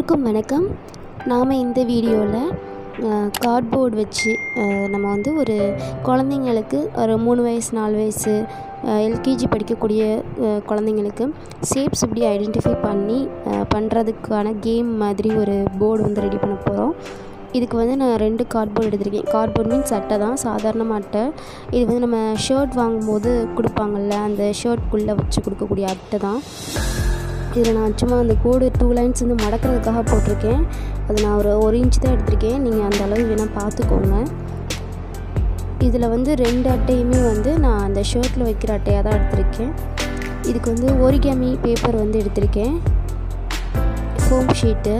எல்லாருக்கும் வணக்கம். நாம் இந்த வீடியோவில் கார்ட்போர்டு வச்சு நம்ம வந்து ஒரு குழந்தைங்களுக்கு ஒரு 3 வயசு 4 வயசு எல்கேஜி படிக்கக்கூடிய குழந்தைங்களுக்கு ஷேப்ஸ் எப்படி ஐடென்டிஃபை பண்ணி பண்ணுறதுக்கான கேம் மாதிரி ஒரு போர்டு வந்து ரெடி பண்ண போகிறோம். இதுக்கு வந்து நான் 2 கார்ட்போர்டு எடுத்திருக்கேன். கார்ட்போர்ட் மீன்ஸ் அட்டை தான், சாதாரண அட்டை. இது வந்து நம்ம ஷர்ட் வாங்கும்போது கொடுப்பாங்கள்ல, அந்த ஷர்ட்குள்ளே வச்சு கொடுக்கக்கூடிய அட்டை தான். இதில் நான் சும்மா அந்த கோடு 2 லைன்ஸ் வந்து மடக்கிறதுக்காக போட்டிருக்கேன். அது நான் ஒரு இன்ச் தான் எடுத்திருக்கேன். நீங்கள் அந்த அளவு வேணால் பார்த்துக்கோங்க. இதில் வந்து 2 அட்டையுமே வந்து நான் அந்த ஷர்ட்டில் வைக்கிற அட்டையாக தான் எடுத்திருக்கேன். இதுக்கு வந்து ஒரிகேமி பேப்பர் வந்து எடுத்திருக்கேன். ஃபோம்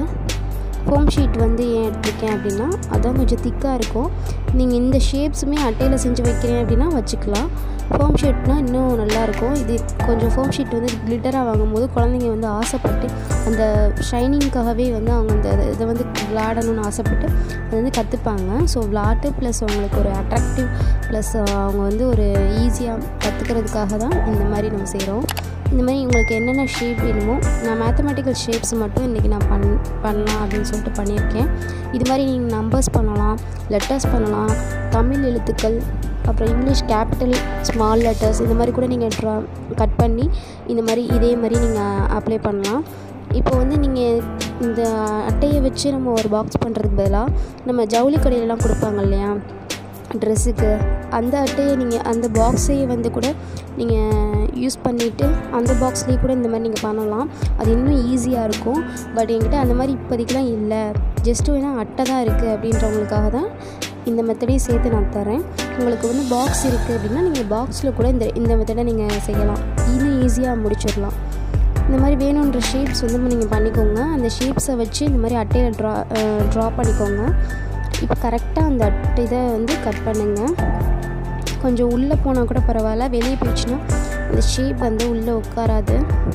ஷீட் வந்து ஏன் எடுத்திருக்கேன் அப்படின்னா, அதான் கொஞ்சம் திக்காக இருக்கும். நீங்கள் இந்த ஷேப்ஸுமே அட்டையில் செஞ்சு வைக்கிறேன் அப்படின்னா வச்சுக்கலாம். ஃபோம் ஷீட்னால் இன்னும் நல்லாயிருக்கும். இது கொஞ்சம் ஃபோம் ஷீட் வந்து கிளிட்டராக வாங்கும்போது குழந்தைங்க வந்து ஆசைப்பட்டு அந்த ஷைனிங்காகவே வந்து அவங்க அந்த இதை வந்து விளாடணும்னு ஆசைப்பட்டு அது வந்து கற்றுப்பாங்க. ஸோ விளாட்டு ப்ளஸ் அவங்களுக்கு ஒரு அட்ராக்டிவ் ப்ளஸ் அவங்க வந்து ஒரு ஈஸியாக கற்றுக்கிறதுக்காக தான் இந்த மாதிரி நம்ம செய்கிறோம். இந்த மாதிரி உங்களுக்கு என்னென்ன ஷேப் வேணுமோ, நான் மேத்தமெட்டிக்கல் ஷேப்ஸ் மட்டும் இன்றைக்கி நான் பண்ணலாம் அப்படின்னு சொல்லிட்டு பண்ணியிருக்கேன். இது மாதிரி நீங்கள் நம்பர்ஸ் பண்ணலாம், லெட்டர்ஸ் பண்ணலாம், தமிழ் எழுத்துக்கள், அப்புறம் இங்கிலீஷ் கேபிட்டல் ஸ்மால் லெட்டர்ஸ், இந்த மாதிரி கூட நீங்கள் கட் பண்ணி இந்த மாதிரி இதே மாதிரி நீங்கள் அப்ளை பண்ணலாம். இப்போ வந்து நீங்கள் இந்த அட்டையை வச்சு நம்ம ஒரு பாக்ஸ் பண்ணுறதுக்கு பதிலாக நம்ம ஜவுளி கடையிலலாம் கொடுப்பாங்க இல்லையா ட்ரெஸ்ஸுக்கு, அந்த அட்டையை நீங்கள் அந்த பாக்ஸையே வந்து கூட நீங்கள் யூஸ் பண்ணிவிட்டு அந்த பாக்ஸ்லேயே கூட இந்த மாதிரி நீங்கள் பண்ணலாம். அது இன்னும் ஈஸியாக இருக்கும். பட் என்கிட்ட அந்த மாதிரி இப்போதைக்கெலாம் இல்லை, ஜஸ்ட்டு வேணால் அட்டை தான் இருக்குது அப்படின்றவங்களுக்காக தான் இந்த மெத்தடையும் சேர்த்து நான் தரேன். உங்களுக்கு வந்து பாக்ஸ் இருக்குது அப்படின்னா நீங்கள் பாக்ஸில் கூட இந்த மெத்தடை நீங்கள் செய்யலாம். இன்னும் ஈஸியாக முடிச்சிடலாம். இந்த மாதிரி வேணுன்ற ஷேப்ஸ் வந்து நீங்கள் பண்ணிக்கோங்க. அந்த ஷேப்ஸை வச்சு இந்த மாதிரி அட்டையில் ட்ரா பண்ணிக்கோங்க. இப்போ கரெக்டாக அந்த இதை வந்து கட் பண்ணுங்கள். கொஞ்சம் உள்ளே போனால் கூட பரவாயில்ல, வெளியே போயிடுச்சுன்னா அந்த ஷேப் வந்து உள்ளே உட்காராது.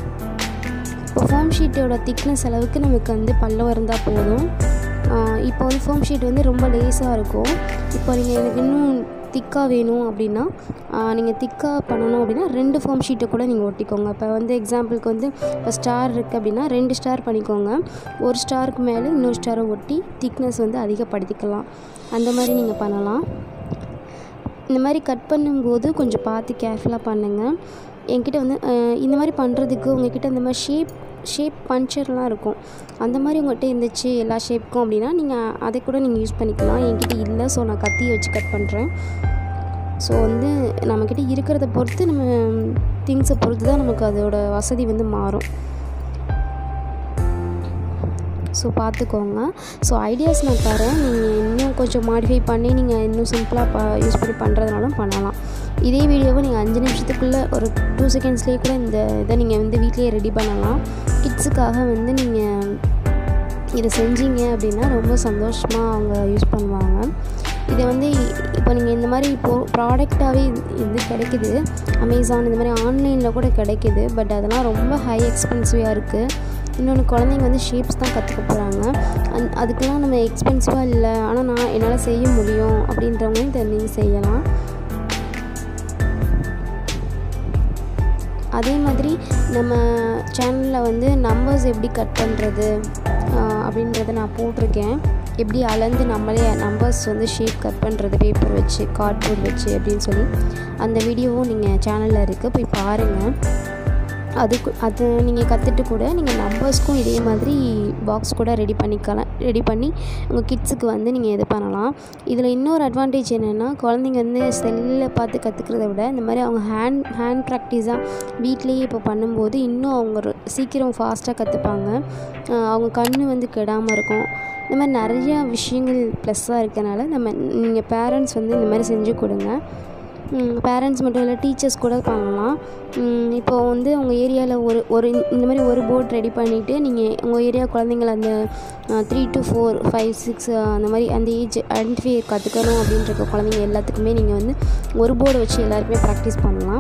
இப்போ ஃபோம் ஷீட்டோட திக்னஸ் அளவுக்கு நமக்கு வந்து பல்லம் இருந்தால் போதும். இப்போ வந்து ஃபோம் ஷீட் வந்து ரொம்ப லேஸாக இருக்கும். இப்போ நீங்கள் எனக்கு இன்னும் திக்காக வேணும் அப்படின்னா, நீங்கள் திக்காக பண்ணணும் அப்படின்னா 2 ஃபோம் ஷீட்டை கூட நீங்கள் ஒட்டிக்கோங்க. இப்போ வந்து எக்ஸாம்பிளுக்கு வந்து இப்போ ஸ்டார் இருக்குது அப்படின்னா 2 ஸ்டார் பண்ணிக்கோங்க. ஒரு ஸ்டாருக்கு மேலே இன்னொரு ஸ்டாரை ஒட்டி திக்னஸ் வந்து அதிகப்படுத்திக்கலாம். அந்த மாதிரி நீங்கள் பண்ணலாம். இந்த மாதிரி கட் பண்ணும்போது கொஞ்சம் பார்த்து கேர்ஃபுல்லாக பண்ணுங்கள். என்கிட்ட வந்து இந்த மாதிரி பண்ணுறதுக்கு உங்கள்கிட்ட இந்த மாதிரி ஷேப் பஞ்சர்லாம் இருக்கும். அந்த மாதிரி உங்கள்கிட்ட இருந்துச்சு எல்லா ஷேப்புக்கும் அப்படின்னா நீங்கள் அதை கூட நீங்கள் யூஸ் பண்ணிக்கலாம். என்கிட்ட இல்லை, ஸோ நான் கத்தியை வச்சு கட் பண்ணுறேன். ஸோ வந்து நம்மக்கிட்ட இருக்கிறத பொறுத்து நம்ம திங்ஸை பொறுத்து தான் நமக்கு அதோட வசதி வந்து மாறும். ஸோ பார்த்துக்கோங்க. ஸோ ஐடியாஸ் நான் தரேன். நீங்கள் இன்னும் கொஞ்சம் மாடிஃபை பண்ணி நீங்கள் இன்னும் சிம்பிளாக யூஸ் பண்ணி பண்ணுறதுனாலும் பண்ணலாம். இதே வீடியோவை நீங்கள் 5 நிமிஷத்துக்குள்ளே ஒரு 2 செகண்ட்ஸ்லேயே கூட இந்த இதை நீங்கள் வந்து வீட்டிலேயே ரெடி பண்ணலாம். கிட்ஸுக்காக வந்து நீங்கள் இதை செஞ்சீங்க அப்படின்னா ரொம்ப சந்தோஷமாக அவங்க யூஸ் பண்ணுவாங்க. இதை வந்து இப்போ நீங்கள் இந்த மாதிரி ப்ராடக்டாகவே இது கிடைக்கிது. அமேசான் இந்த மாதிரி ஆன்லைனில் கூட கிடைக்கிது. பட் அதெல்லாம் ரொம்ப ஹை எக்ஸ்பென்சிவாக இருக்குது. இன்னொன்று குழந்தைங்க வந்து ஷேப்ஸ் தான் கற்றுக்க போகிறாங்க. அதுக்கெலாம் நம்ம எக்ஸ்பென்சிவாக இல்லை, ஆனால் என்னால் செய்ய முடியும் அப்படின்றவங்களும் இதை நீங்கள் செய்யலாம். அதே மாதிரி நம்ம சேனலில் வந்து நம்பர்ஸ் எப்படி கட் பண்ணுறது அப்படின்றத நான் போட்டிருக்கேன். எப்படி அளந்து நம்மளே நம்பர்ஸ் வந்து ஷேப் கட் பண்ணுறது பேப்பர் வச்சு கார்ட்போர்ட் வச்சு அப்படின்னு சொல்லி அந்த வீடியோவும் நீங்கள் சேனலில் இருக்குது, போய் பாருங்கள். அது நீங்கள் கற்றுட்டு கூட நீங்கள் நம்பர்ஸ்க்கும் இதே மாதிரி பாக்ஸ் கூட ரெடி பண்ணி உங்கள் கிட்ஸுக்கு வந்து நீங்கள் இது பண்ணலாம். இதில் இன்னொரு அட்வான்டேஜ் என்னென்னா, குழந்தைங்க வந்து செல்லில் பார்த்து கற்றுக்கிறத விட இந்த மாதிரி அவங்க ஹேண்ட் ப்ராக்டிஸாக வீட்லேயே இப்போ பண்ணும்போது இன்னும் அவங்க சீக்கிரம் ஃபாஸ்ட்டாக கற்றுப்பாங்க. அவங்க கண் வந்து கெடாமல் இருக்கும். இந்த மாதிரி நிறையா விஷயங்கள் ப்ளஸ்ஸாக இருக்கனால நீங்கள் பேரண்ட்ஸ் வந்து இந்த மாதிரி செஞ்சு கொடுங்க. பேரண்ட்ஸ் மட்டும் இல்லை, டீச்சர்ஸ் கூட பண்ணலாம். இப்போ வந்து உங்கள் ஏரியாவில் ஒரு இந்த மாதிரி ஒரு போர்ட் ரெடி பண்ணிவிட்டு நீங்கள் உங்கள் ஏரியா குழந்தைங்கள அந்த 3 to 4, 5, 6 அந்த மாதிரி அந்த ஏஜ் ஐடென்டிஃபை கற்றுக்கணும் அப்படின்ற குழந்தைங்க எல்லாத்துக்குமே நீங்கள் வந்து ஒரு போர்டை வச்சு எல்லாருக்குமே ப்ராக்டிஸ் பண்ணலாம்.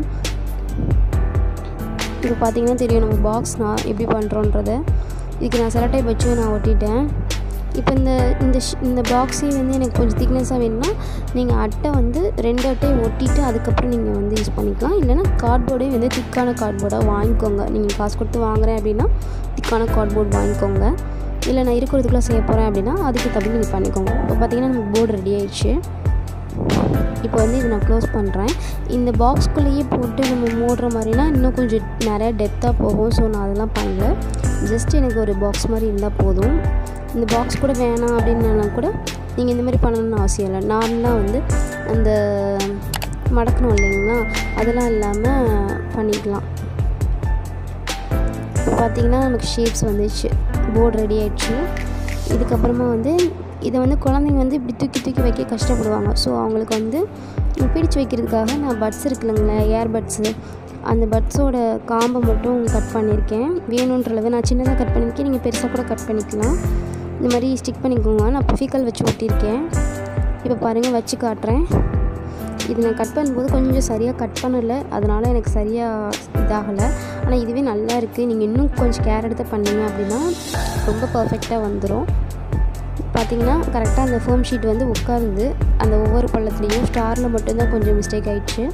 இப்போ பார்த்தீங்கன்னா தெரியும் நம்ம பாக்ஸ் நான் எப்படி பண்ணுறோன்றதை. இதுக்கு நான் செலோடேப் வச்சு நான் ஒட்டிட்டேன். இப்போ இந்த பாக்ஸே வந்து எனக்கு கொஞ்சம் திக்னஸாக வேணும்னா நீங்கள் அட்டை வந்து 2 அட்டையை ஒட்டிட்டு அதுக்கப்புறம் நீங்கள் வந்து யூஸ் பண்ணிக்கலாம். இல்லைனா கார்ட்போர்டே வந்து திக்கான கார்ட்போர்டாக வாங்கிக்கோங்க. நீங்கள் காசு கொடுத்து வாங்குறேன் அப்படின்னா திக்கான கார்ட்போர்ட் வாங்கிக்கோங்க. இல்லை நான் இருக்கிறதுக்குள்ளே செய்ய போகிறேன் அப்படின்னா அதுக்கு தகுந்த நீங்கள் பண்ணிக்கோங்க. இப்போ பார்த்திங்கன்னா நமக்கு போர்டு ரெடி ஆயிடுச்சு. இப்போ வந்து இதை நான் க்ளோஸ் பண்ணுறேன். இந்த பாக்ஸ்குள்ளேயே போட்டு நம்ம மூடுற மாதிரினா இன்னும் கொஞ்சம் நிறையா டெப்த்தாக போகும். ஸோ நான் அதெல்லாம் பண்ணல. ஜஸ்ட் எனக்கு ஒரு பாக்ஸ் மாதிரி இருந்தால் போதும். இந்த பாக்ஸ் கூட வேணாம் அப்படின்னா கூட நீங்கள் இந்த மாதிரி பண்ணணும்னு அவசியம் இல்லை. நார்மலாக வந்து அந்த மடக்கணும் இல்லைங்களா, அதெல்லாம் இல்லாமல் பண்ணிக்கலாம். இப்போ பார்த்திங்கன்னா நமக்கு ஷேப்ஸ் வந்துச்சு, போர்டு ரெடி ஆகிடுச்சு. இதுக்கப்புறமா வந்து இதை வந்து குழந்தைங்க வந்து இப்படி தூக்கி தூக்கி வைக்க கஷ்டப்படுவாங்க. ஸோ அவங்களுக்கு வந்து பிடிச்சி வைக்கிறதுக்காக நான் பட்ஸ் இருக்குல்லைங்களா, ஏர் பட்ஸு, அந்த பட்ஸோட காம்பை மட்டும் கட் பண்ணியிருக்கேன். வேணுன்ற அளவு நான் சின்னதாக கட் பண்ணியிருக்கேன். நீங்கள் பெருசாக கூட கட் பண்ணிக்கலாம். இந்த மாதிரி ஸ்டிக் பண்ணிக்கோங்க. நான் ஃபெவிகால் வச்சு ஒட்டியிருக்கேன். இப்போ பாருங்கள், வச்சு காட்டுறேன். இது நான் கட் பண்ணும்போது கொஞ்சம் சரியாக கட் பண்ணலை, அதனால் எனக்கு சரியாக இதாகலை. ஆனால் இதுவே நல்லா இருக்குது. நீங்கள் இன்னும் கொஞ்சம் கேர் எடுத்து பண்ணிங்க அப்படின்னா ரொம்ப பர்ஃபெக்டாக வந்துடும். பார்த்திங்கன்னா கரெக்டாக அந்த ஃபோம் ஷீட் வந்து உட்காருது. அந்த ஒவ்வொரு பள்ளத்துலேயும் ஸ்டாரில் மட்டும்தான் கொஞ்சம் மிஸ்டேக் ஆகிடுச்சு.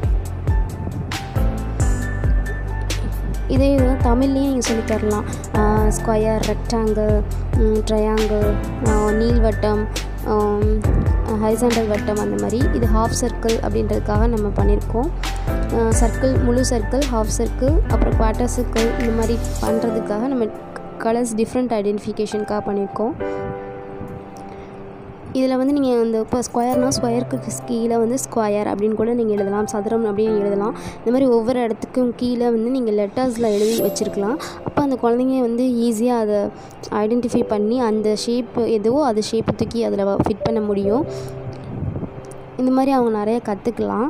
இதே இதுதான் தமிழ்லேயும் நீங்கள் சொல்லி தரலாம். ஸ்கொயர், ரெக்டாங்கிள், ட்ரையாங்கிள், நீள்வட்டம், ஹரிசாண்டல் வட்டம், அந்த மாதிரி. இது ஹாஃப் சர்க்கிள் அப்படின்றதுக்காக நம்ம பண்ணியிருக்கோம். சர்க்கிள், முழு சர்க்கிள், ஹாஃப் சர்க்கிள், அப்புறம் குவார்ட்டர் சர்க்கிள், இந்த மாதிரி பண்ணுறதுக்காக நம்ம கலர்ஸ் டிஃப்ரெண்ட் ஐடென்டிஃபிகேஷனுக்காக பண்ணியிருக்கோம். இதில் வந்து நீங்கள் இந்த இப்போ ஸ்கொயர்னால் ஸ்கொயருக்கு கீழே வந்து ஸ்கொயர் அப்படின்னு கூட நீங்கள் எழுதலாம், சதுரம் அப்படின்னு எழுதலாம். இந்த மாதிரி ஒவ்வொரு இடத்துக்கும் கீழே வந்து நீங்கள் லெட்டர்ஸில் எழுதி வச்சுருக்கலாம். அப்போ அந்த குழந்தைங்க வந்து ஈஸியாக அதை ஐடென்டிஃபை பண்ணி அந்த ஷேப் எதுவோ அது ஷேப்பை தூக்கி அதில் ஃபிட் பண்ண முடியும். இந்த மாதிரி அவங்க நிறைய கற்றுக்கலாம்.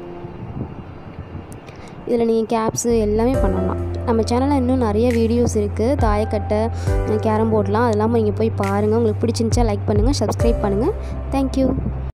இதில் நீங்கள் கேப்ஸு எல்லாமே பண்ணலாம். நம்ம சேனலில் இன்னும் நிறைய வீடியோஸ் இருக்குது. தாயக்கட்டை, கேரம் போர்ட்லாம், அதெல்லாம் நீங்கள் போய் பாருங்கள். உங்களுக்கு பிடிச்சிருந்துச்சா லைக் பண்ணுங்கள், சப்ஸ்கிரைப் பண்ணுங்கள். தேங்க்யூ.